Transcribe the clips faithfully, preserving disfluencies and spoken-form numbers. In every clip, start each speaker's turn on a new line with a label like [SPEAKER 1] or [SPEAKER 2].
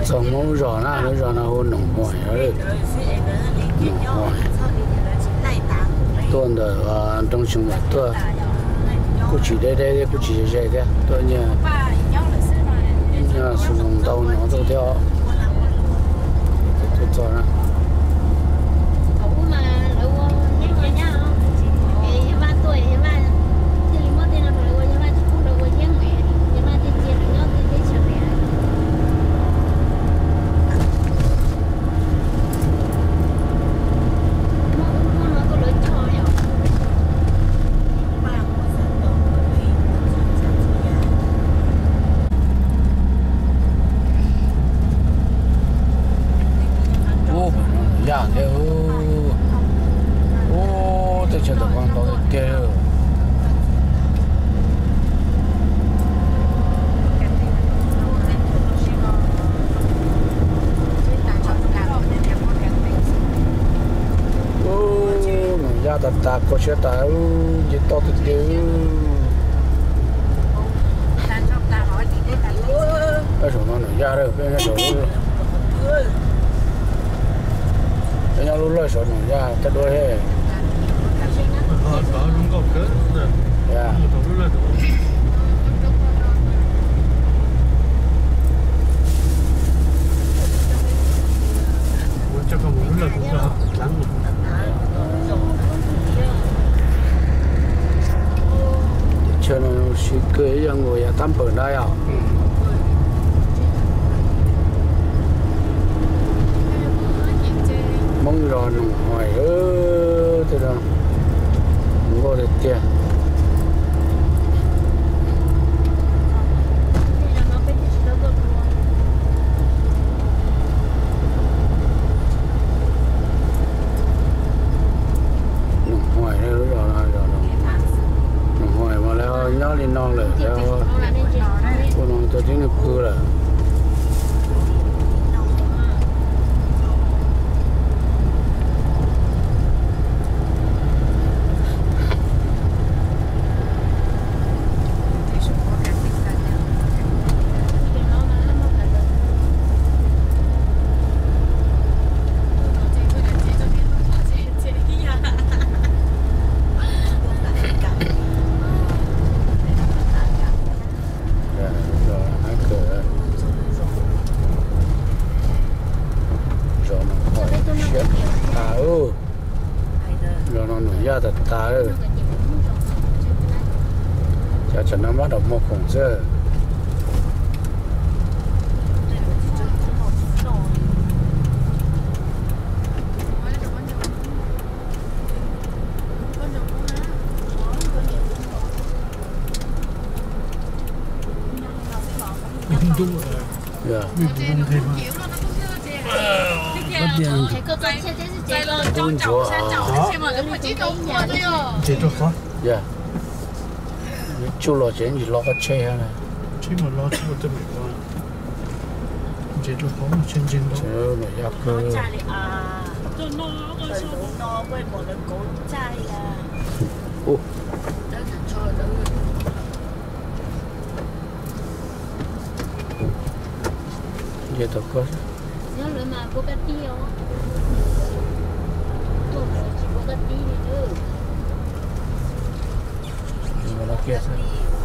[SPEAKER 1] trong mẫu rõ na nó rõ na hôn nồng hỏi đấy nồng hỏi tuần đời và trong sinh hoạt tôi cũng chỉ đây đây cũng chỉ dạy thế tôi nhà nhà sử dụng tàu nó tôi theo tôi cho nó ta có sẽ ta gì to từ từ cái số nó nổi ra rồi cái số cái nhau lúc lấy số nổi ra cái đôi hết yeah
[SPEAKER 2] chắc không muốn là cũng là lắm
[SPEAKER 1] cho nó chỉ cười cho người tắm bờ đây à mong rồi hỏi ơ thế đó không có được tiền nhớ lên non rồi, cô non cho tiếng nước cưa rồi. Thật ta ơi, chả chẳng nó bắt đầu một khủng chứ. Dạ. Bắt điện. Tôn chúa à?
[SPEAKER 2] Chế cho khó.
[SPEAKER 1] Dạ. Chú lo chuyện gì lo cái chế hả này?
[SPEAKER 2] Chế mà lo chú tôi bị lo. Chế cho khó mà chân chân đó.
[SPEAKER 1] Chế mà giáp cơ. Ô. Vậy thật quá.
[SPEAKER 3] Nhớ rồi mà bố cái tiêu. Tôi chỉ bố cái tiêu nữa.
[SPEAKER 1] Nhưng mà nó kia sao?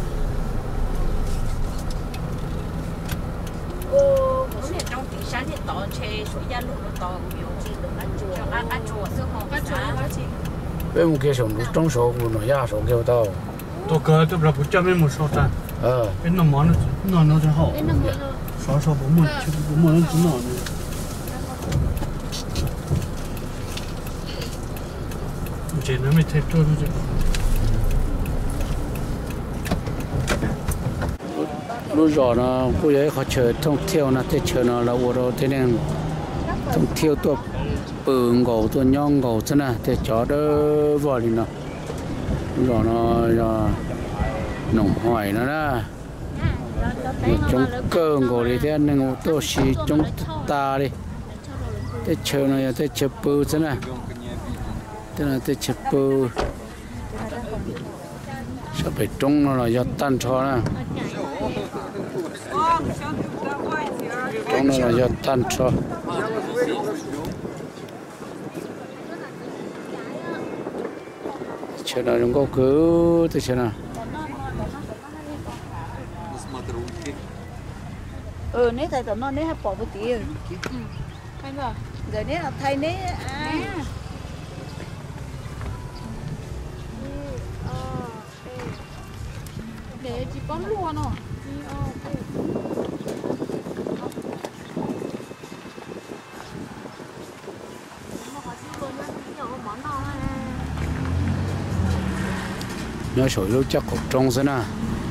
[SPEAKER 4] Ô, bố mẹ trong tí sáng thì tỏ chê số gia lộ nó tỏ nhiều chi được ăn chùa. Cho ăn ăn chùa sữa hồng ăn chùa nó chi.
[SPEAKER 1] Bây giờ kia sống trong số của nó ra số kêu tao.
[SPEAKER 2] Tôi cơ tôi là bố cho mình một số trang.
[SPEAKER 1] Ờ.
[SPEAKER 2] Bên nó món nó nó sẽ hậu.
[SPEAKER 3] Bên nó mới lo.
[SPEAKER 2] Sáu sáu bốn mươi, chứ bốn mươi nó cũng nọ nữa. Chị nó mới thép cho nó chứ.
[SPEAKER 1] Lúc rồi nó cô ấy họ chờ thông theo nó thế chờ nó là ô tô thế nên thông theo tôi bự ngầu tôi nhon ngầu thế này thế chó đỡ vào đi nó rồi nó nồng hỏi nó đó trong cơ ngồi đi thế nên ô tô xí trong ta đi thế chờ nó thế chờ bự thế này thế là thế chờ bự sao phải trông nó là do tan cho nè trông trong nó là do tan cho chờ nào chúng có cứ từ chờ nào
[SPEAKER 3] ừ nếu thầy tao nói nếu hay bỏ một tí rồi hay mà giờ nếu là thầy nếu ai để chị bón luôn à
[SPEAKER 1] nhớ sổi lúc chắc cũng trong thế nào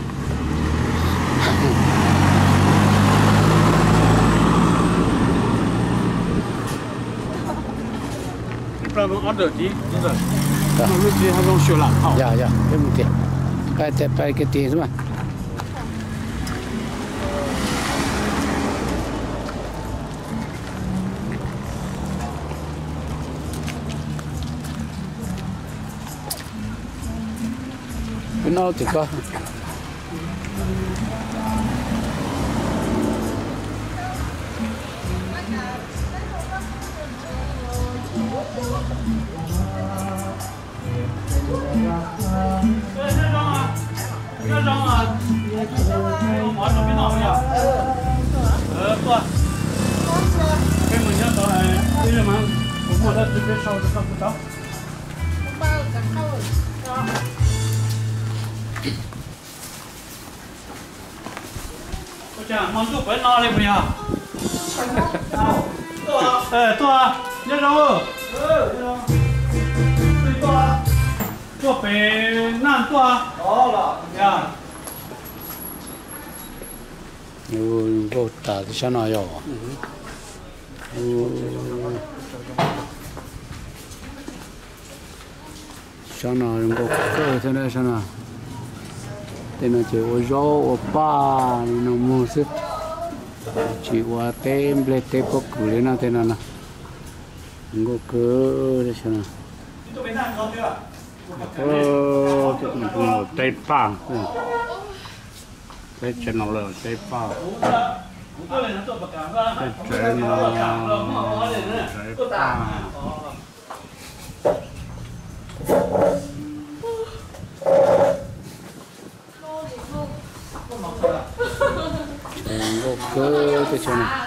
[SPEAKER 2] Pra bang ada di, ada. Kalau dia harus sholat, hao.
[SPEAKER 1] dạ dạ cái một tiền cái tiền cái cái tiền mà cái nào thì có
[SPEAKER 2] món chụp với no lên bây giờ. Ê, tua, nhớ đâu ơ? Ừ, nhớ đâu. Tua, tua bé nan tua. Đó là, nha.
[SPEAKER 1] ừ vô trả thì sao nào rồi ừ sao nào chúng có cơ thế này sao nào tên là chỉ ô rau ô ba nó mua sức chỉ qua tem ble tem có cử lên nào tên là nào chúng có cơ thế sao nào ờ cái nó tay pa cái chân nó là tay pa cái chân nó tay pa chân có cơ cái chân này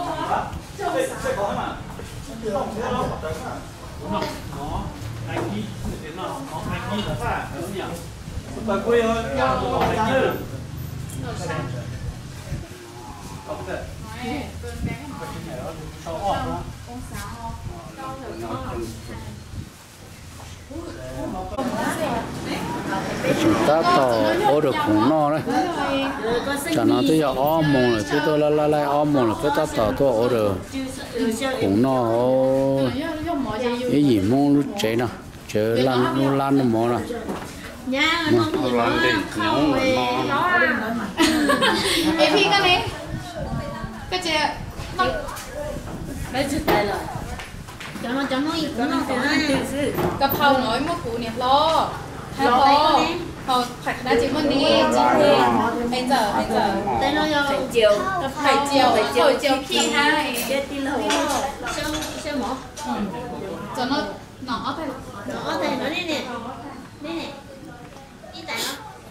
[SPEAKER 1] chúng ta tỏ ô được cũng no đấy chẳng nói tới giờ ôm mồm rồi tôi la la la ôm mồm rồi tôi ta tỏ tôi ô được cũng no cái gì mông lúc chế nào chờ lan lúc lan nó mò nào lan đi nhớ nó
[SPEAKER 5] em phi cái này cái chị
[SPEAKER 3] lấy chữ tay rồi cho nó cho nó cho nó cho nó
[SPEAKER 5] cà phao nói một cú nè lo hai lo họ phải đã chỉ muốn đi chỉ thuê bây giờ bây giờ
[SPEAKER 3] tay nó cho
[SPEAKER 4] phải chiều
[SPEAKER 5] phải chiều phải chiều phi hai
[SPEAKER 3] chết đi lâu xem xem mỏ
[SPEAKER 5] cho nó nó phải
[SPEAKER 3] nó tay nó đi nè đi nè đi tay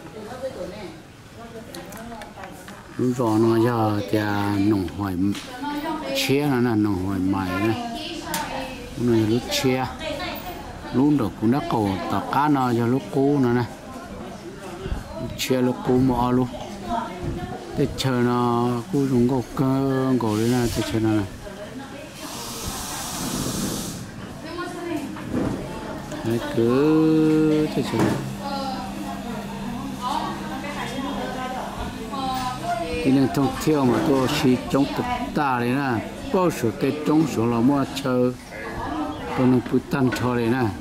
[SPEAKER 3] nó
[SPEAKER 1] lúc rồi nó giờ thì nồng hỏi chia nó là nồng hỏi mày này này lúc chia luôn được cũng đã cầu tập cá nó cho lúc cũ nữa này chia lúc cũ mỏ luôn để chờ nó cũ dùng gỗ cơ gỗ đấy là để chờ nó này đấy cứ để chờ cái này thông theo mà tôi chỉ trong tập ta đấy nè bao số tết trong số là mua chờ tôi nó cứ tăng cho đấy nè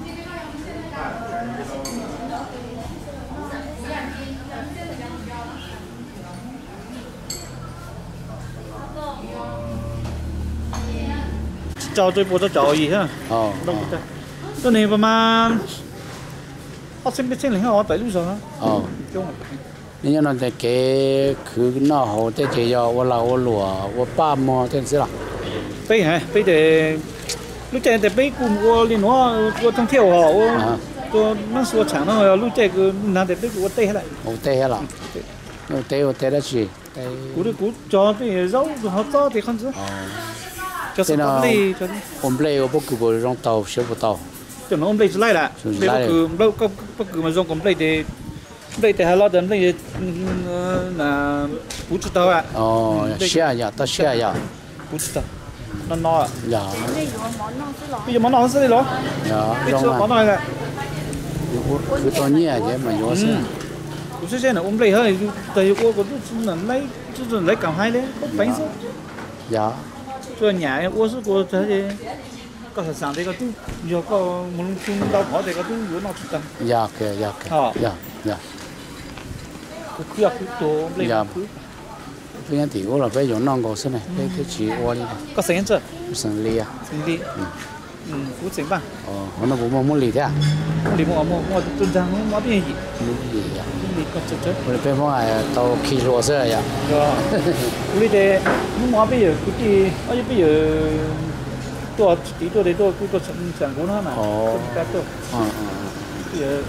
[SPEAKER 2] cho tôi bố cho cháu gì ha
[SPEAKER 1] ờ
[SPEAKER 2] cái này mà họ xem biết xem là họ tới lúc rồi
[SPEAKER 1] ờ nên nó để cái cứ nó hồ để chỉ cho我老我老我爸妈真是啦。
[SPEAKER 2] 背还背的，路在的背股我连我我通跳哈我我那时候长了路在个那的背股我带下来。
[SPEAKER 1] 我带下来，我带我带得去。
[SPEAKER 2] 股的股叫被肉好早的看子。哦。就是我们
[SPEAKER 1] 我们来我不给我让刀学不到。
[SPEAKER 2] 就那我们来就来了，来不给不不不给嘛让我们来的。đây thì lo đến đây là bút tao à
[SPEAKER 1] oh xe ya ta xe ya
[SPEAKER 2] bút tao nó no
[SPEAKER 1] dạ
[SPEAKER 2] bây giờ món nó sẽ đi lo
[SPEAKER 1] dạ
[SPEAKER 2] bây giờ món này là
[SPEAKER 1] cứ to nhẹ chứ mà nhỏ xe
[SPEAKER 2] bút xe là ôm lấy hơi tại cô có chút là lấy chút lấy cả hai đấy bánh số
[SPEAKER 1] dạ
[SPEAKER 2] cho nhà cô số cô thấy có thể sáng đây có tu giờ có muốn chung đau khó thì có tu vừa nó chút tăng
[SPEAKER 1] dạ kìa dạ kìa dạ dạ
[SPEAKER 2] cứ cứ tổ lên
[SPEAKER 1] dạ bây giờ thì cũng là phải dùng non cổ xí này cái cái chỉ qua đi
[SPEAKER 2] có sấy chưa
[SPEAKER 1] sấy lì à
[SPEAKER 2] sấy lì ừ cũng sấy bằng
[SPEAKER 1] ờ nó cũng muốn muốn lì thế à
[SPEAKER 2] lì mua mua mua tuần trang mua mua cái gì
[SPEAKER 1] lì à
[SPEAKER 2] lì có chút chút
[SPEAKER 1] bây giờ phải mua tàu khí rồi sao vậy
[SPEAKER 2] rồi lì để mua bây giờ cái gì bây giờตัวตีตัวเดียวตัวกูตัวสั่งกูนะมาตัวตัวเดี๋ยว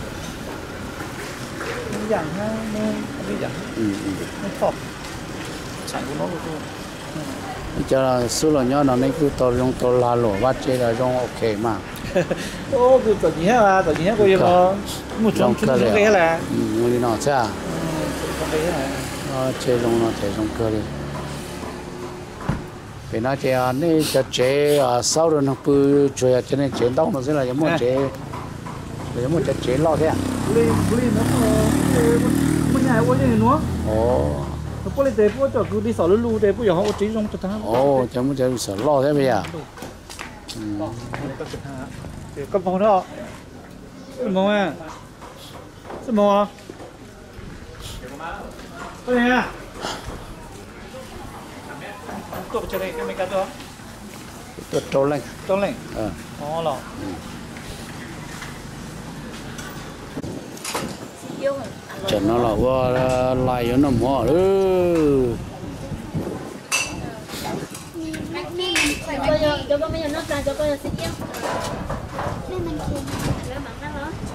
[SPEAKER 2] ไม่อย่างฮะไม่ไม่อย่างไม่ชอบสั่งกูน้องกูตัว
[SPEAKER 1] cho số lượng nhỏ nó nên cứ to trong to la lỗ vắt chơi là trong ok mà
[SPEAKER 2] ô cứ tự nhiên ha tự nhiên coi nó một trong chúng nó cái là
[SPEAKER 1] người nó chứ à
[SPEAKER 2] cái là
[SPEAKER 1] nó chơi trong nó chơi trong cơ đi vì nó chơi này cho chơi à sau rồi nó cứ chơi cho nên chơi đâu nó sẽ là giống một chơi giống một chơi lo thế à
[SPEAKER 2] buli buli nó có nhà có gì nữa
[SPEAKER 1] ồ
[SPEAKER 2] nó có lấy tiền của cho cứ đi xỏ lulu để bây giờ họ chỉ trong cho thằng
[SPEAKER 1] ồ cho muốn chơi sợ lo thế bây giờ
[SPEAKER 2] con phòng đó cái mông à cái mông à cái này à tôi chơi đây cái mấy cái đó
[SPEAKER 1] tôi trâu lên
[SPEAKER 2] trâu lên
[SPEAKER 1] ờ
[SPEAKER 2] ó lọ
[SPEAKER 1] cho nó là qua lại cho nó mua ừ
[SPEAKER 3] cho cho cho con bây giờ nó ra cho con sẽ yêu nên mình kêu lấy bằng đó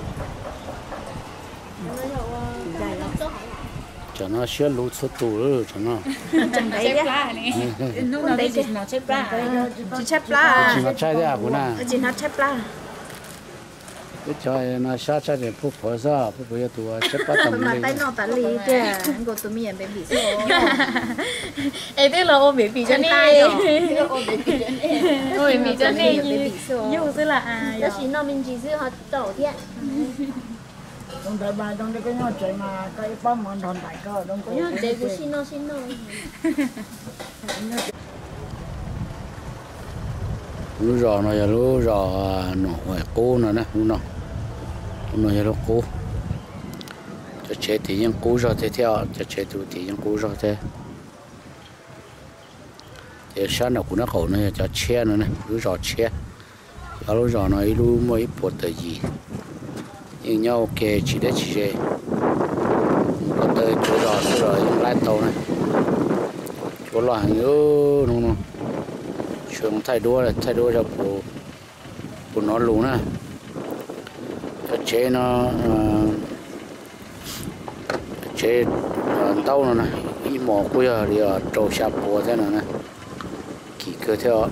[SPEAKER 1] cho nó xé lú số tủ rồi cho nó
[SPEAKER 5] chép lá này
[SPEAKER 3] nó nó đây chỉ nó chép lá
[SPEAKER 5] chỉ chép lá
[SPEAKER 1] chỉ nó trái đấy à bữa nào
[SPEAKER 5] chỉ nó chép lá
[SPEAKER 1] cái chơi nó sát sát để phục hồi ra phục hồi tụi chết bắt tầm
[SPEAKER 3] mà tay nó tạt lì chứ anh của tụi mình bị bị số
[SPEAKER 5] em biết là ôm bị bị cho nên
[SPEAKER 3] ôm bị bị cho nên
[SPEAKER 5] ôm bị cho nên
[SPEAKER 3] bị số
[SPEAKER 5] yêu rất là à
[SPEAKER 3] đó chỉ nó mình chỉ giữ họ tổ thiện
[SPEAKER 6] trong thời bài trong cái nhỏ chơi mà cái bom mòn thòn đại cơ trong
[SPEAKER 3] cái nhỏ chơi của xin nó xin nó
[SPEAKER 1] lú rò nó giờ lú rò nó hoài cố nó nè lú nó nó giờ lú cố cho chế thì những cố rò thế theo cho chế thì thì những cố rò thế thì sáng nào cũng nó khổ nó cho che nó nè lú rò che cho lú rò nó lú mới bột từ gì nhưng nhau ok chỉ để chỉ để có tới chỗ rò chỗ rò những lái tàu này chỗ lò hàng nhớ nó nó trường thay đua là thay đua cho bộ bộ nó lú nè cho chế nó chế tàu nó này ít mỏ cuối giờ thì trâu sạp bộ thế nào nè kỳ cơ theo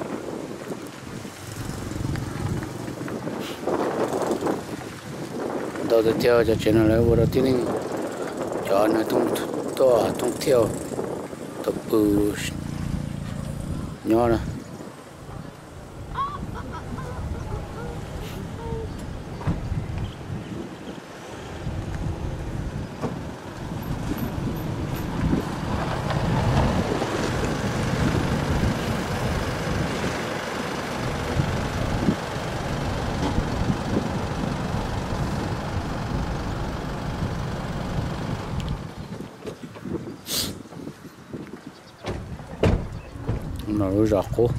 [SPEAKER 1] đầu tiên theo cho chế nó lấy bộ đầu tiên cho nó thông to thông theo tập bự nhỏ nè nó rõ cố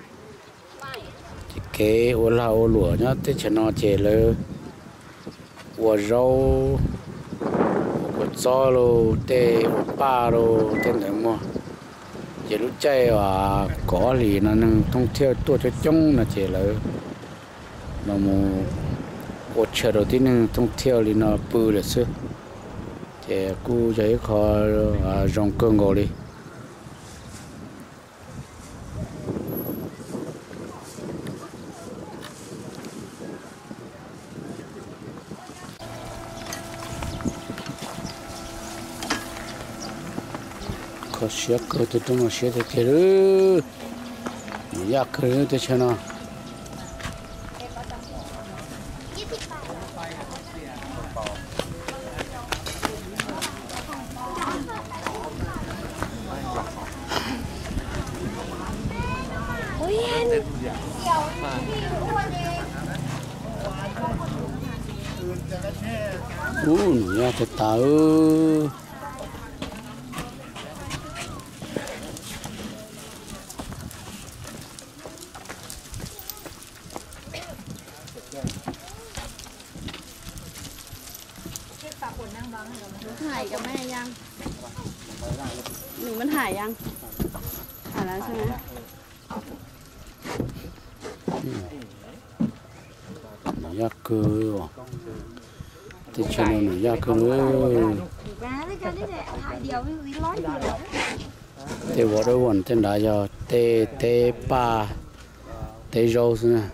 [SPEAKER 1] cái ô la ô lúa nhá thế cho nó chè lơ 我肉我糟喽得我爸喽等等么chỉ lúc chơi và có lì nó nâng thông theo tua cho chung là chỉ là nó một một chờ đầu tiên nâng thông theo thì nó bự được chứ thì cô giấy khó rong cơn ngồi đi có xe cơ thì tôi mà xe thì thế đó ya cơ thì thế nào ủa ya thì tao
[SPEAKER 3] ถ่ายกับแม่ยังหนูมันถ่ายยังถ่ายแล้วใช่ไหม
[SPEAKER 1] ยากเกินว่ะที่ชนหนูยากเกินเลยเตะวัวด้วยวันเต้นได้ยอเตะเตะปลาเตะโรสนะ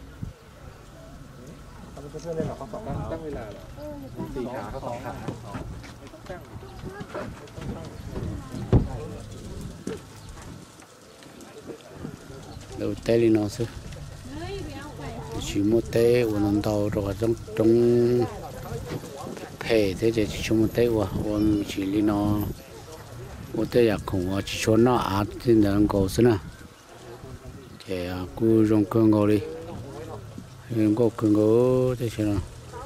[SPEAKER 1] đầu tê li nó chứ chỉ một tê của nó tàu rồi trong trong phê thế thì chỉ một tê của ông chỉ li nó một tê giặc cũng chỉ cho nó ăn thì nó có chứ nè thì cứ dùng cơm ngồi đi dùng có cơm ngồi thế chứ nào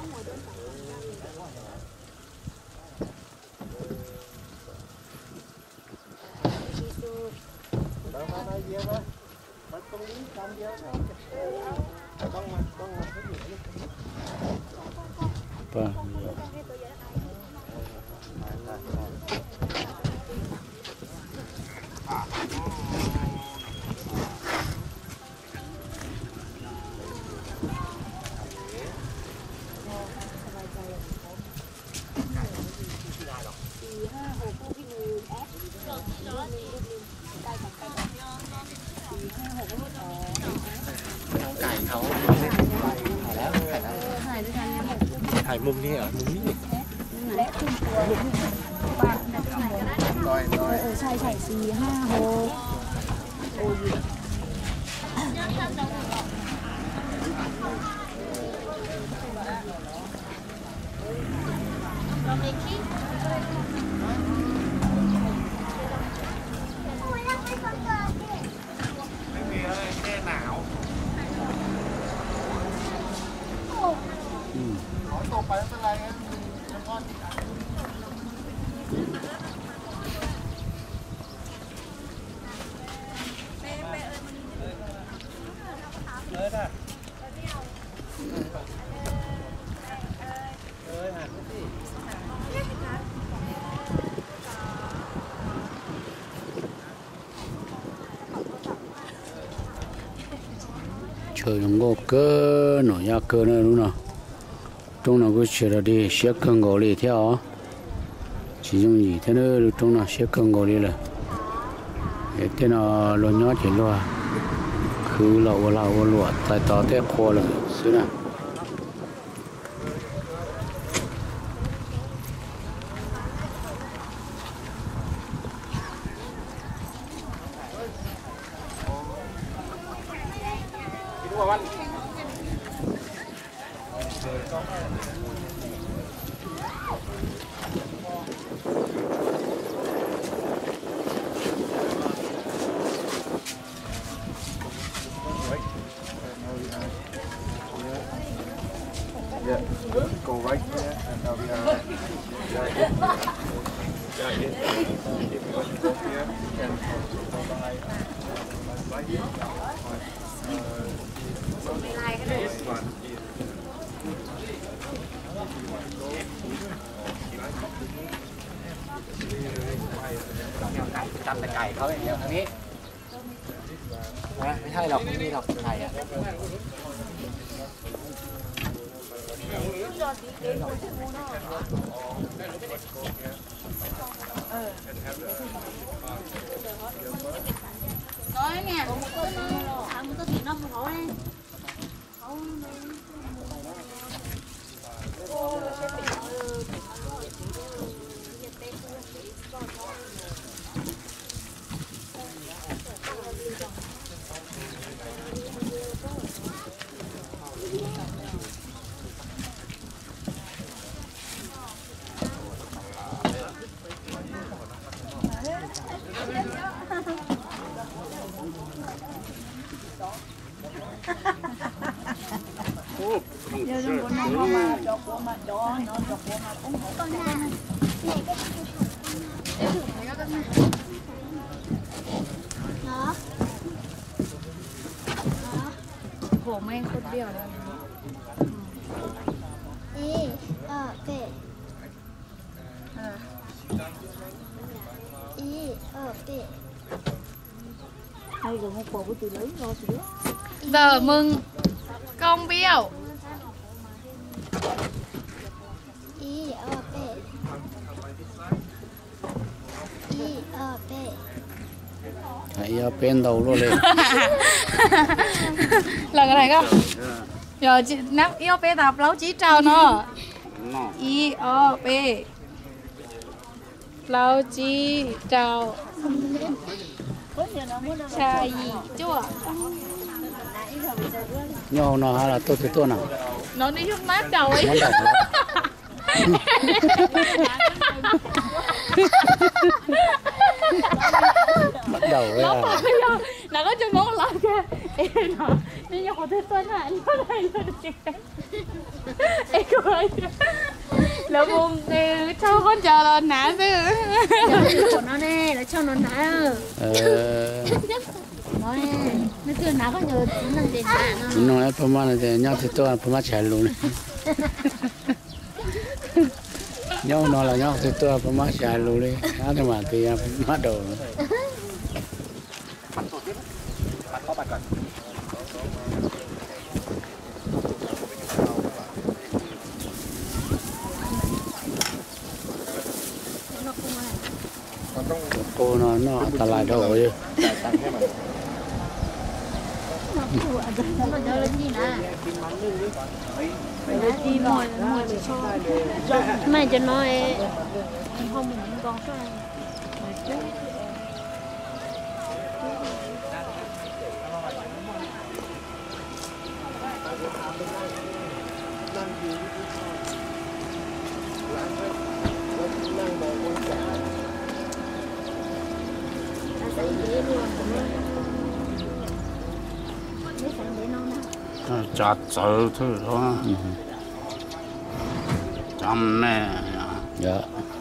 [SPEAKER 1] Apa?
[SPEAKER 2] Cảiเขาถ่ายแล้วถ่ายแล้วถ่ายด้วยกันถ่ายมุมนี้เหรอมุมนี้และขึ้นตัวปากนะขึ้นบนลอยลอยเออใช่ใช่สี่ห้าหกโอ้ยเราไม่คิดไม่มีอะไรแค่หนาวขอตกไปไม่เป็นไรนะแล้วก็เลยนะเออหันไปสิ
[SPEAKER 1] trời nó ngô cơ nổi ra cơ nữa đúng không trong nào cứ chơi là đi xếp cân gỗ đi theo chỉ dùng gì thế nữa trong nào xếp cân gỗ đi là thế nào lo nhót chỉ lo cứ lậu lậu lụa tại tao té khô là xứ nào
[SPEAKER 2] Yeah, go right there, and now we are. Yeah, in, yeah, in, if you want to go here, you can go by right here. Uh, this one is. กันแต่ไก่เขาอย่างเดียวทางนี้นะไม่ใช่หรอกไม่มีหรอกไก่อะ
[SPEAKER 5] nói nè
[SPEAKER 3] Không có gì nó không hỏi.
[SPEAKER 6] Giờ đừng có nó mà cho cô mà cho nó cho cô mà cũng không có nha.
[SPEAKER 3] Đó.
[SPEAKER 5] khổ men khôn điều này
[SPEAKER 3] Ê, ờ, kệ. Ê, ờ, kệ.
[SPEAKER 6] Hay rồi một bộ của chị lớn rồi chị.
[SPEAKER 5] giờ mừng công biêu
[SPEAKER 3] Ê, ờ, kệ. Ê, ờ, kệ.
[SPEAKER 1] Thấy bên đầu luôn lên.
[SPEAKER 5] là cái này không giờ chị nắp yêu bê tập lâu chí trào nó i o b lâu chí trào cha gì chua
[SPEAKER 1] Nhau nó hay là tôi thì tôi nào.
[SPEAKER 5] nó đi hút mát đầu ấy
[SPEAKER 1] Món đầu hả? Bắt đầu ấy
[SPEAKER 5] nó
[SPEAKER 1] à.
[SPEAKER 5] phải bây giờ là có chơi món lợn kìa em nó đi nhau thế tuần hả nó này là chuyện em cười là vùng thì cho con chờ là nã chứ
[SPEAKER 3] Của nó nè, nó cho nó nã.
[SPEAKER 1] Ờ.
[SPEAKER 3] Nó nè, nó kêu nã có nhờ chúng mình để nã nó.
[SPEAKER 1] Nó nói phải mà thì nhau thì tôi phải mà chạy luôn. Nhau nó là nhau thì tôi phải mà chạy luôn đi. Đó thì mà thì mà đầu.
[SPEAKER 2] Bắt tổ tiếp. Bắt có bắt cần.
[SPEAKER 1] Cô nó nó ta lại đâu rồi.
[SPEAKER 3] Nó cho lên gì nè.
[SPEAKER 5] đi mồi mồi để cho
[SPEAKER 3] Mày cho nó ấy. Không mình còn cái này.
[SPEAKER 1] Chặt sợ thôi đó. Chăm nè. Dạ.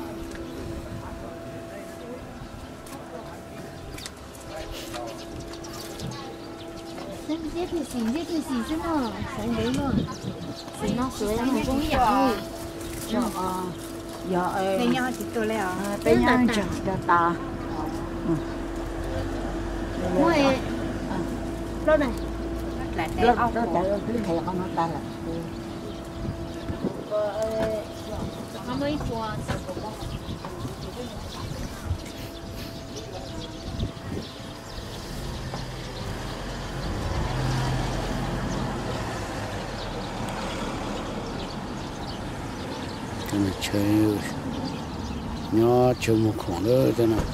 [SPEAKER 3] Giết thì xỉn, giết thì xỉn chứ nó. Xỉn đấy mà. Xỉn nó sửa em một con dạo.
[SPEAKER 6] Dạ. Dạ.
[SPEAKER 5] bên nhau chỉ tôi lấy à
[SPEAKER 6] Bên nhau chả đã ta.
[SPEAKER 3] Mua ấy. Đâu này?
[SPEAKER 6] Rất rất trời cứ thầy con nó ta là.
[SPEAKER 3] Nó mới qua.
[SPEAKER 1] Cái này chơi nhỏ chơi một khoảng nữa thế nào.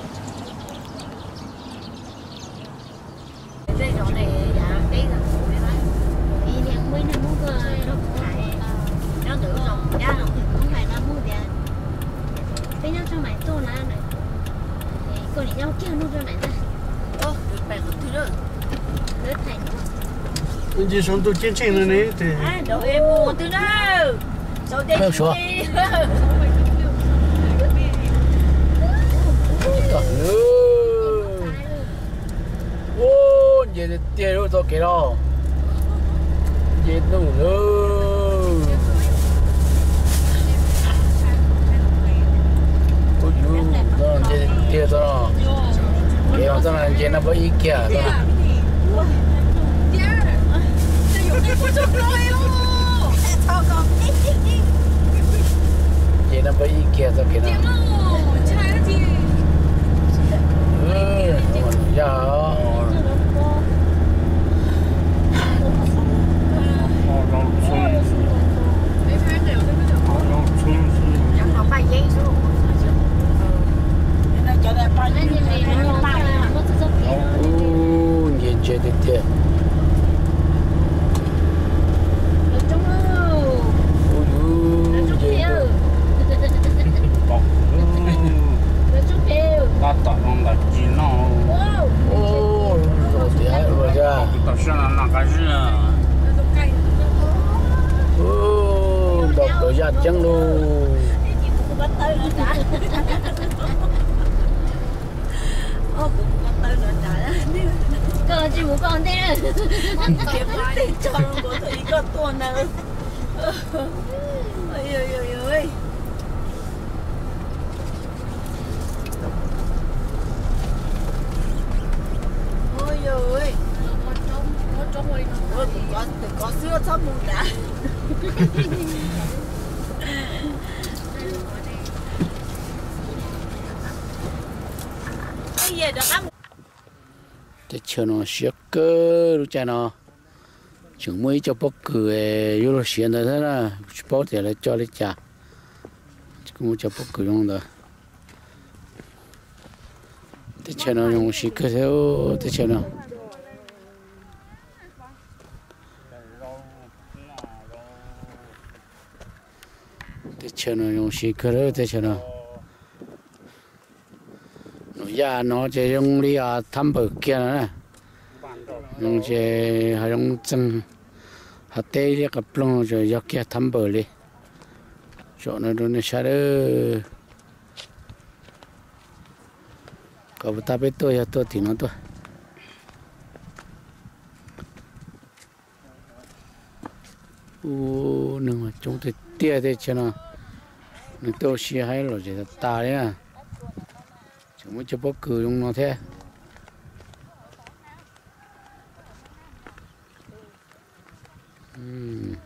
[SPEAKER 4] Đây chỗ này dạ cái là phụ này đấy.
[SPEAKER 3] Ý thì không biết nó mua cái nó cũng phải
[SPEAKER 4] Nó tự lòng giá lòng.
[SPEAKER 3] không phải là mua tiền. Cái nhau cho mày tô lá này. Còn để nhau kia nó cho này ra.
[SPEAKER 4] Ô, được bạn cũng thứ nữa.
[SPEAKER 3] Lớp thành.
[SPEAKER 7] Mình chỉ sống tôi chiến tranh này thì
[SPEAKER 4] À, đồ em mua thứ đâu. Số đây.
[SPEAKER 1] Đâu số? Trời ơi. Ô, vậy thì tiền đâu tôi kể đâu. Vậy đâu rồi. Ôi dồi, đó vậy thì tiền đó. 给我这样见那不一家的。
[SPEAKER 4] 这有的不就来喽？超高！
[SPEAKER 1] 见那不一家的给他。
[SPEAKER 4] 拆了的。
[SPEAKER 1] 嗯，我呀。哦，年节的的。
[SPEAKER 8] ta tỏ lòng là gì nó
[SPEAKER 1] ô rồi thì hay rồi ra
[SPEAKER 8] tao xem là nó cái gì à
[SPEAKER 1] ô đọc tới ra chân luôn
[SPEAKER 3] cơ chỉ một con thế
[SPEAKER 4] cái bài cho nó có thấy có tuần nào ơi ơi ơi ơi ôi ơi ôi có có sữa sắp mùng đã cái gì được ăn
[SPEAKER 1] để cho nó siết cơ lúc cha nó chúng mới cho bóc cười vô lúc xiên rồi thế là bóc thì lại cho lấy chả cũng cho bóc cười luôn rồi để cho nó dùng siết cơ theo để cho nó để cho nó dùng siết cơ đó để cho nó ya nó chỉ dùng đi à thăm bờ kia nữa dùng chỉ hay dùng chân hạt tê đi cặp lông rồi dọc kia thăm bờ đi chỗ nó đâu nó xa đó có ta biết tôi tôi thì nó tôi u nhưng mà chúng tôi tia thế cho nó nó tôi xí hay rồi chỉ là ta đấy à chúng mới cho bóc cười luôn nó thế um.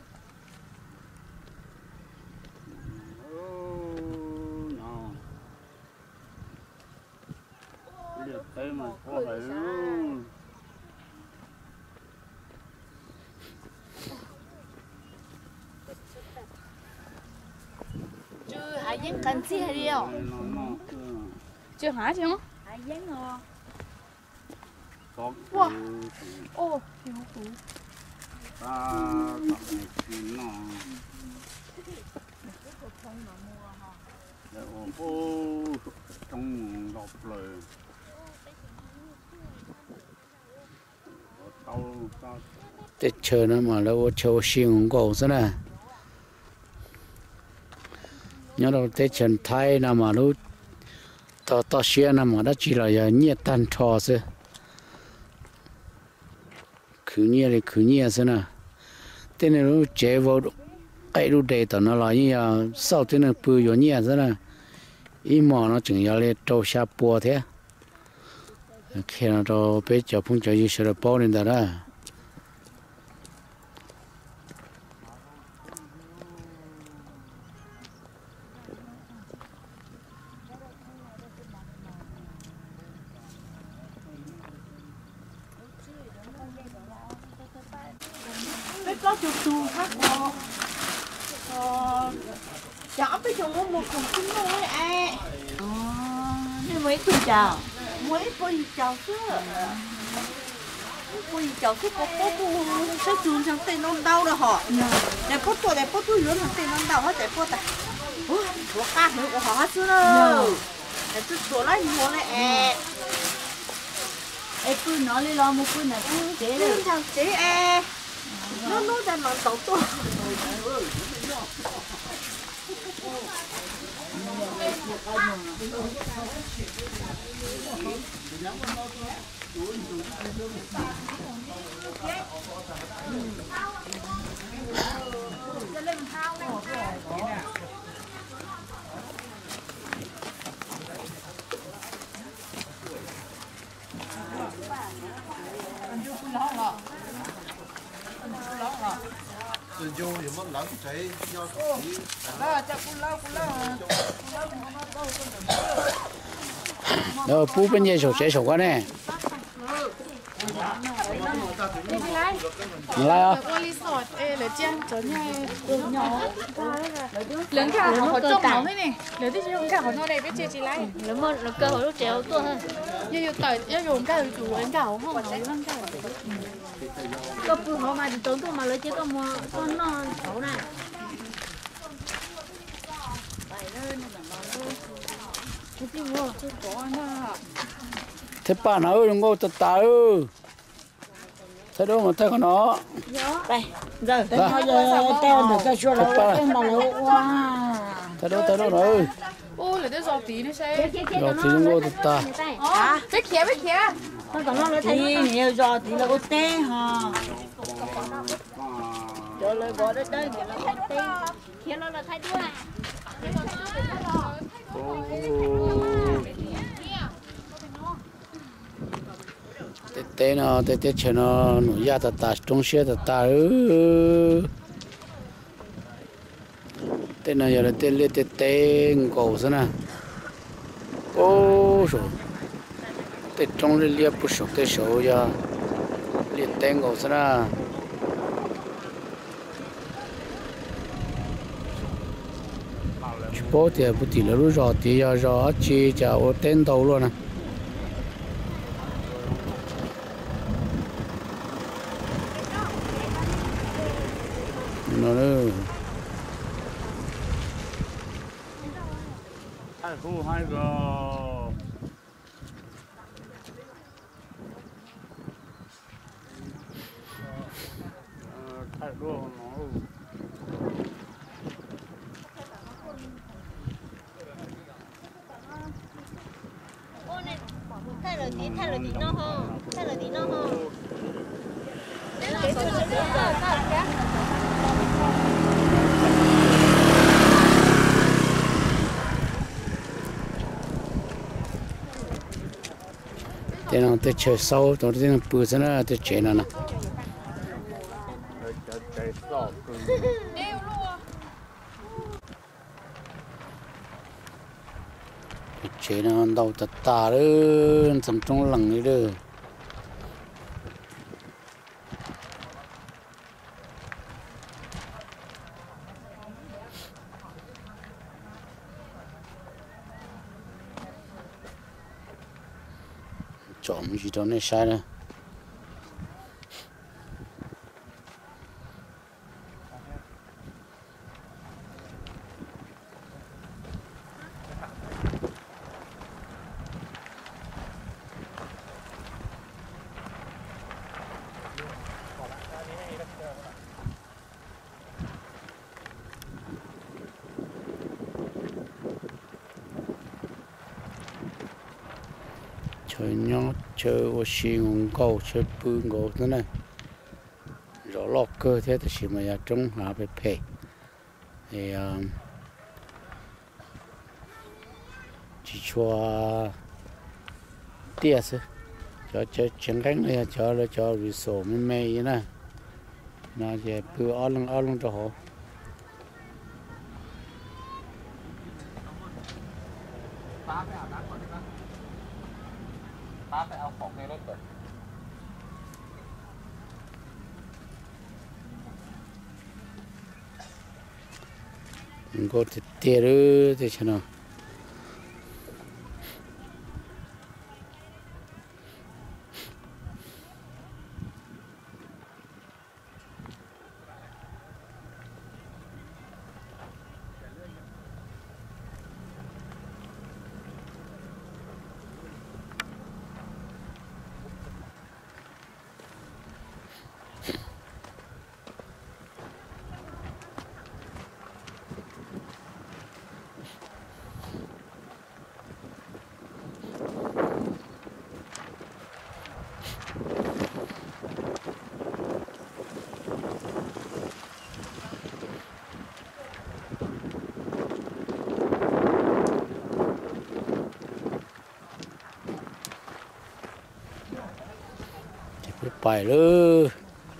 [SPEAKER 3] chứ hải dân cần gì hay điều
[SPEAKER 5] chưa hả chứ không
[SPEAKER 3] hải dân rồi
[SPEAKER 5] wow ô nhiều củ
[SPEAKER 8] ta nó ô trong đột lời
[SPEAKER 1] để chờ nó mà lâu chờ xiên cổ thế này nhớ đâu để chân thái nào mà lúc tao tao xiên nào mà đó chỉ là giờ nhiệt tan trò thôi cứ nhiệt thì cứ nhiệt thế nào thế này lúc chế vào cái lúc đấy tao nó là như là sau thế này bự rồi nhiệt thế nào ý mà nó chừng giờ lên trâu xa bùa thế khi nào trâu bé chợ phong chợ gì sẽ bao lên đó
[SPEAKER 4] có chụp chùa khác rồi chọn cái chùa một cùng chúng tôi à
[SPEAKER 3] nên mấy tuổi chào
[SPEAKER 4] mấy bôi chào chứ bôi chào chứ có có cô sẽ chùa sang tên non đau rồi họ để bút tuổi để bút tuổi lớn sang tên non đau hết để bút à ủa có cá nữa của họ hết chứ đâu để chút tuổi lại mua lại à
[SPEAKER 3] ê cứ nói đi lo một cứ này chế
[SPEAKER 4] đấy thằng chế à nó nó ra mà tàu to
[SPEAKER 2] rồi vô thì mất lắm thấy do
[SPEAKER 1] Đó, bố bên nhà sổ sẽ sổ quá nè. Lại à?
[SPEAKER 5] Lớn cả họ trông nó thế này. Lớn thì dùng cả họ nó đây biết chơi gì lại.
[SPEAKER 3] Lớn mà nó cơ hội lúc chéo tua hơn.
[SPEAKER 5] Yêu yêu tỏi yêu dùng cả chủ lớn cả không nó lớn cả.
[SPEAKER 3] Có phụ họ mà tốn tôi mà lấy chứ có mua con nó xấu này.
[SPEAKER 1] Thế bà nó ơi, đừng có tật tà ơi. Thế đâu mà thấy con nó.
[SPEAKER 6] Đây, giờ tới nó giờ teo được cái chỗ là em bảo là wow.
[SPEAKER 1] Thế đâu, thế đâu nó ơi.
[SPEAKER 5] Ô, lấy cái giò tí nó xe.
[SPEAKER 1] Rồi thì đừng có tật tà.
[SPEAKER 5] À, biết khía, biết khía.
[SPEAKER 3] Con còn nó lấy
[SPEAKER 6] Thì nhiều giò thì là có té hả? Cho lời bỏ đến đây thì là có té.
[SPEAKER 3] Khía nó là thay đua.
[SPEAKER 1] Tê tê nó, tê tê chờ nó nổi ra tật tà, trong xe tật tà ơi. Tê nó giờ là tê lê tê tê ngầu thế nào. Ô rồi. Tê trong lê lê bút sọc tê sổ ra. Lê tê ngầu thế nào. Bố thì bố thì là lúc rồi thì giờ rồi chỉ cho tên đầu luôn nè. Nó nữa.
[SPEAKER 8] Hai khu hai gò. Hai gò nó.
[SPEAKER 3] Thay rồi tí, thay rồi tí nó không? Thay rồi tí nó không?
[SPEAKER 1] Thế nào tôi chơi sâu, tôi thấy nó bự thế nào tôi chơi nó nè.
[SPEAKER 8] Chạy sọ.
[SPEAKER 1] Chơi nó đầu tật tà đó, thầm trong lằng ấy đó. Chọn gì đó này sai nữa. Chơi nhót, chơi ô xì ngôn cầu, chơi bư ngô thế này. Rõ lọc cơ thế thì chỉ mà ra trong hạ bề phê. Thì chỉ cho tia thôi. Cho chơi chân cánh này, cho là cho resort mê mê vậy nè. Nó về bư áo lưng áo lưng cho họ. Go to theater, thế chứ nào. phải luôn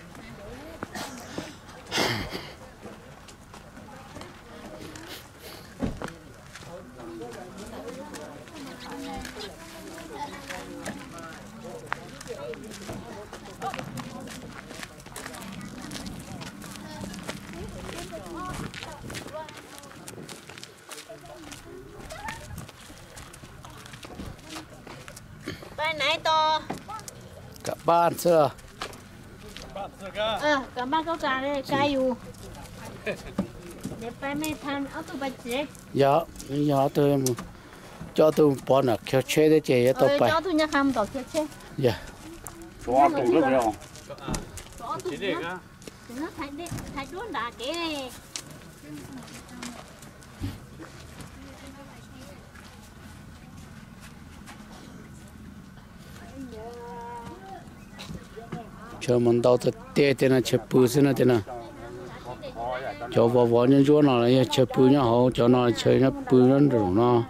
[SPEAKER 4] Bài này to.
[SPEAKER 1] cả ban xưa
[SPEAKER 5] ờ cả ba câu trả đây cayอยู่đểไปไม่ทันเอาตัวไปเจ๊
[SPEAKER 1] dạ dạ tôi cho tôi bỏ nó kéo chế để chế tôi
[SPEAKER 5] เออ
[SPEAKER 1] phải
[SPEAKER 5] เจ้าทุนจะทำต่อเจ๊เจ๊
[SPEAKER 1] dạ
[SPEAKER 8] 抓住了没有？
[SPEAKER 5] ต่อทุนเนาะถึงนั้นถ่ายได้ถ่ายด้วนด่าเก๋
[SPEAKER 1] chờ mình đâu thì tê thế này chờ bự thế này thế này cho vào vào những chỗ nào là chờ bự nhá họ cho nó chơi nó bự nó rồi nó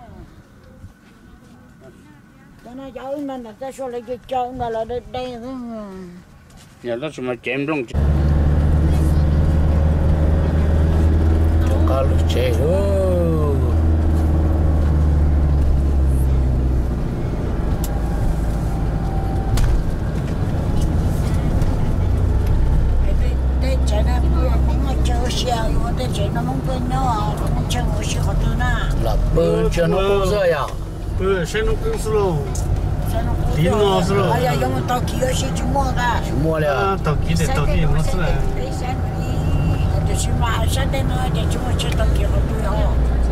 [SPEAKER 6] cho nó cháu nên là cái số lấy cái cháu nó là đây đây thôi
[SPEAKER 8] nhà đó什么剪中？
[SPEAKER 1] cá lúc chơi ô
[SPEAKER 6] đây chạy nó cũng nó chơi xe nhưng đây chạy nó không quên nhau nó chơi một xe họ tư na
[SPEAKER 1] là bự cho nó cũng rơi à
[SPEAKER 7] 不是，山东公司喽，地毛是喽。
[SPEAKER 6] 哎呀，要么到几个是去摸的，
[SPEAKER 1] mua
[SPEAKER 7] 啊，
[SPEAKER 1] 了
[SPEAKER 7] 到几的到地毛是嘞。
[SPEAKER 6] 就是嘛，现在呢，就这么吃到几好多哦。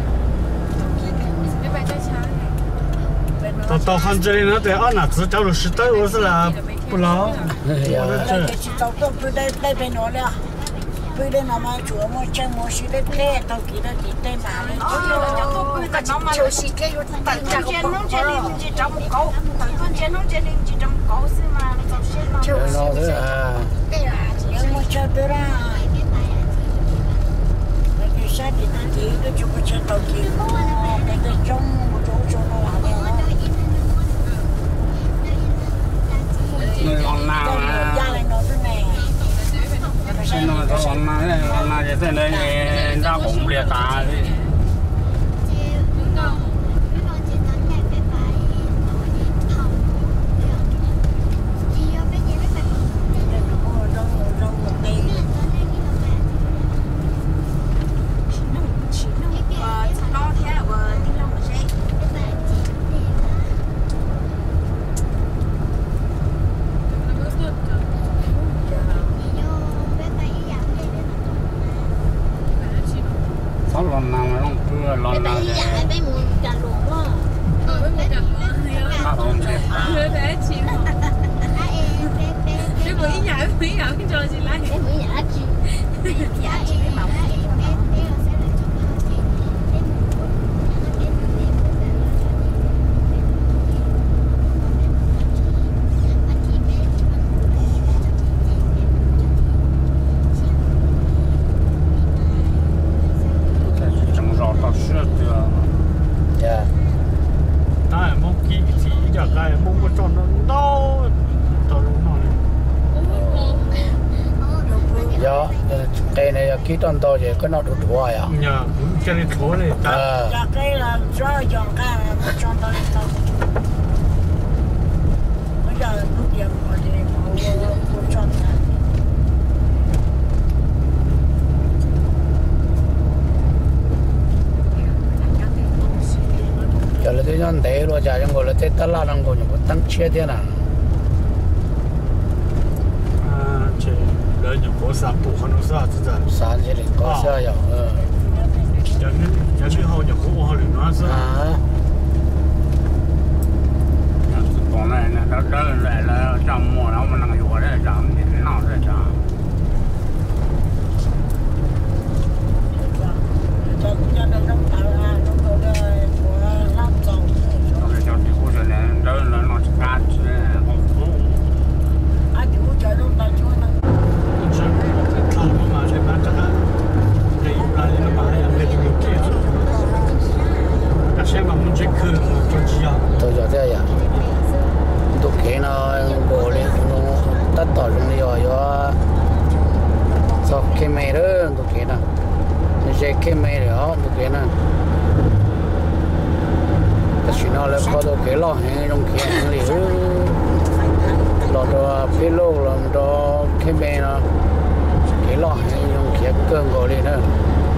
[SPEAKER 7] 到到汉这里呢，得按哪子找了十袋，我是啦，不老。
[SPEAKER 1] 呀
[SPEAKER 6] 那就是找到不得那边拿了，不得那么做么这么是的带到几的几袋嘛的。哦，那那么就是给有大家个帮助了。这么高，等这弄这里就这么高是嘛？就
[SPEAKER 1] chơi nó thế à
[SPEAKER 6] 对呀，要么吃的啦。那个山里的地都就不吃到几个，那个种我种种了完了。
[SPEAKER 8] người còn nào mà xin nó có còn nào đấy còn nào vậy thế này ra cũng liệt cả đi sáu lần nào mà không chưa lần nào vậy ba tuần chết trồng rau tao sữa chưa
[SPEAKER 1] dạ
[SPEAKER 7] ta mong kỹ thì giờ cái mong có cho nó đau tao lúc nào này
[SPEAKER 1] dạ cây này kỹ toàn to vậy có nó đủ đủ à
[SPEAKER 7] nhà cái này thua này ta
[SPEAKER 1] à
[SPEAKER 6] Dạ cái là do dọn cái mà cho tao lên tao. Bây giờ lúc giờ mà thì mà cô cho tao.
[SPEAKER 1] giờ là thế nhân thế rồi giờ chúng tôi là thế tất là năng của những tăng chia thế nào
[SPEAKER 7] à chỉ lợi nhuận có sản phụ không có sản gì
[SPEAKER 1] sáng chỉ định có xe rồi
[SPEAKER 7] giờ cái giờ cái họ nhập khẩu họ liền nói sao
[SPEAKER 1] à
[SPEAKER 8] còn này nè đó đó lại là trong mùa nó mà năng dụng đấy trong thì nó sẽ trong
[SPEAKER 6] Cho cho nó nông tạo ra nó có cái của làm giàu.
[SPEAKER 8] rồi cho thì cũng sẽ là đó là nó sẽ cắt
[SPEAKER 6] Ai chủ cho nó tạo cho nó.
[SPEAKER 7] thằng mà sẽ bán chắc là lấy lại nó bán là lấy được kia. Các xe mà muốn
[SPEAKER 1] giỏ trong đi rồi do sau khi mày đó tụi kia nè dễ khi mày đó tụi kia nè cái chuyện nào là có tụi kia lo hay trong kia hàng gì đó lo đó phía lô lo đó khi mày nó cái lo hay trong kia cơn gọi đi nữa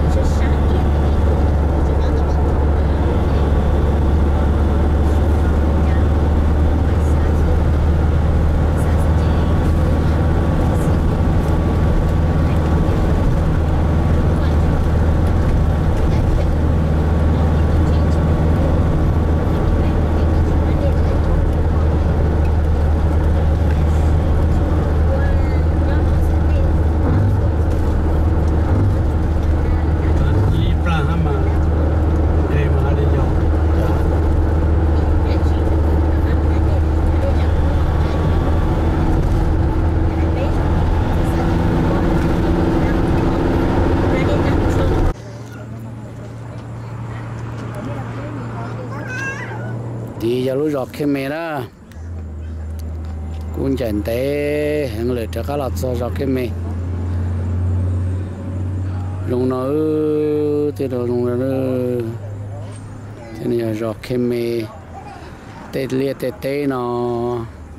[SPEAKER 1] thì giờ lúc giọt khi mẹ đó cũng chẳng té hàng lời cho các lọt cho giọt khi mẹ lúc nó từ đầu lúc nó thế này giọt khi mẹ tê liệt tê tê nó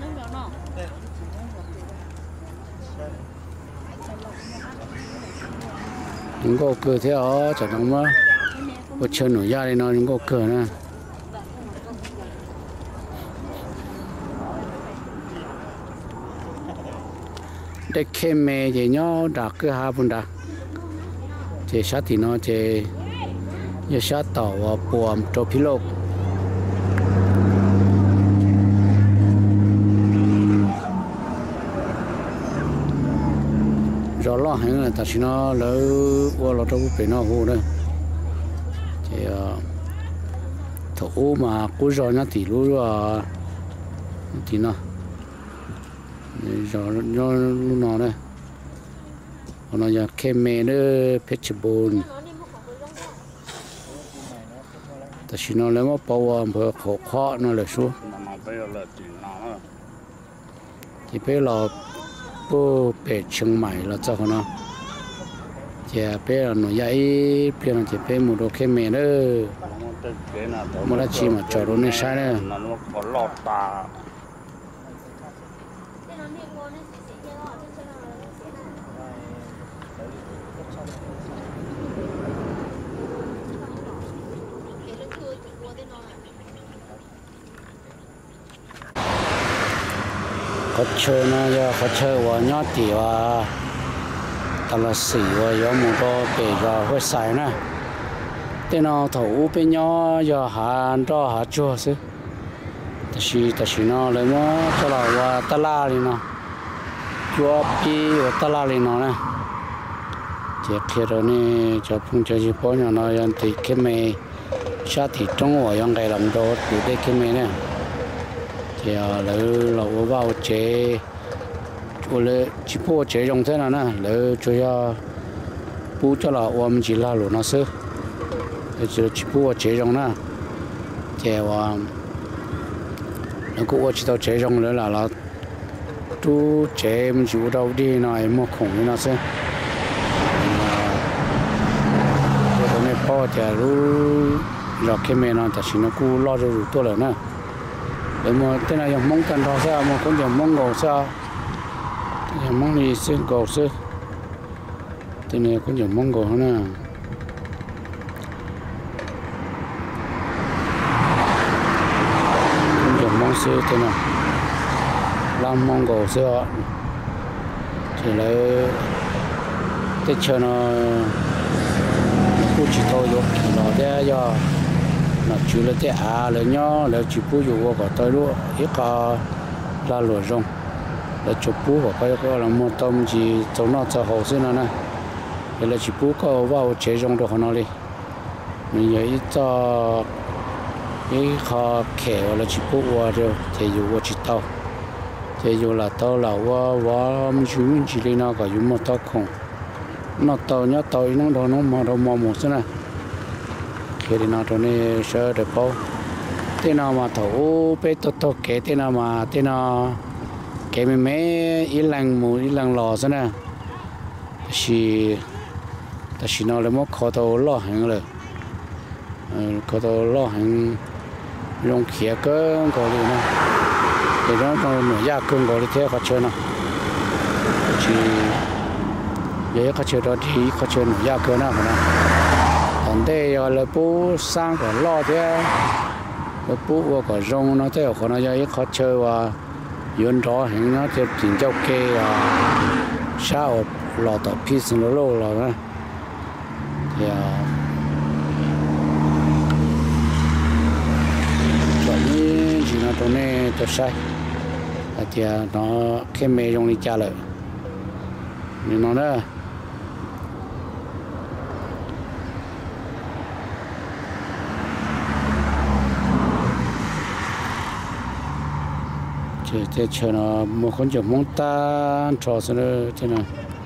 [SPEAKER 1] những cô cười thế đó chẳng đúng không một chân nổi ra đây nó những cô cười nè để khi mẹ chỉ nhớ đặt cái hai phần đặt chỉ sát thì nó chỉ như sát tàu và buồm trâu phi lô rồi lo hay là ta chỉ nó lỡ qua lỡ trâu bị nó hú đấy thì thủ mà cuối rồi nó thì lúc rồi thì nó rồi nó lúc nào đây nó giờ kem mè nữa Pechbone ta chỉ nó lấy một bao bờ khổ khó nó là số thì bây giờ bố bé Chiang Mai là cho nó thì bây giờ nó dạy bây giờ thì bây giờ một đồ kem mè nữa một là chỉ mà cho nó nên sai nữa có chơi nó giờ có chơi vào nhót thì vào ta là xỉ vào gió một đôi để vào hơi xài nè tên nó thủ bên nhỏ giờ hạ cho hạ chua xí ta chỉ ta chỉ nó lấy nó cho là vào ta la đi nó chua pi vào ta la đi nó nè chỉ kia rồi nè cho phun cho chỉ bỏ nhỏ nó yên thì cái mày sát thì trong vào yên cái làm đồ để để cái mày nè thì lỡ lỡ vào chế cho lỡ chỉ bỏ chế trong thế nào nè lỡ cho ya bù cho là ôm chỉ là lỗ nó sơ chỉ chỉ bỏ chế trong nè thì và nó cũng chỉ tao chế trong nữa là là tu chế mình chịu đâu đi này mua khủng nó sơ rồi này bỏ thì lúc rồi cái mẹ nó thì nó cũng lo rồi tôi là nè để mà thế này dùng mông cần đó sao mà con dùng mông gầu sao dùng mông gì xương gầu xưa thế này con dùng mông gầu nè con dùng mông xưa thế nào làm mông gầu xưa thì lấy tết chờ nó cũng chỉ thôi rồi nó để cho nó chủ là thế à là nhỏ là chụp bút vô vào tới luôn ít cả là lửa rong là chụp bút vào cái cái là một tôm chỉ trong nó cho hậu sinh nè để là chụp bút có vào chế rong được nó đi mình nhớ ít cho cái kho kẹo là chụp bút vào rồi thì dù vào chỉ tàu thì dù là tàu là vào vào mình chú mình chỉ đi nó có dùng một tàu không nó tàu nhá tàu nó đâu nó mà đâu mà một thế này thì nó cho nên sợ được bao thế nào mà thấu bé tốt tốt cái thế nào mà thế nào cái mấy mấy ít lần một ít lần lò thế nè thì ta chỉ nói là mất khó tàu lo hàng rồi khó tàu lo hàng dùng khía cơ có gì nè để nó còn nửa gia cương có đi theo khó chơi nào chỉ vậy khó chơi đó thì khó chơi nửa gia cơ nào mà còn đây là bố sang có lo thế là bố có rong nó theo khó nó vậy khó chơi và yun rõ hình nó theo tiền châu kê là sao lò tập pizza nó lâu rồi đó thì chọn như gì nó tốn này tôi sai thì nó cái mê dùng đi trả lại nên nó đó thế thế chờ nó một con chim mông ta cho nó thế nào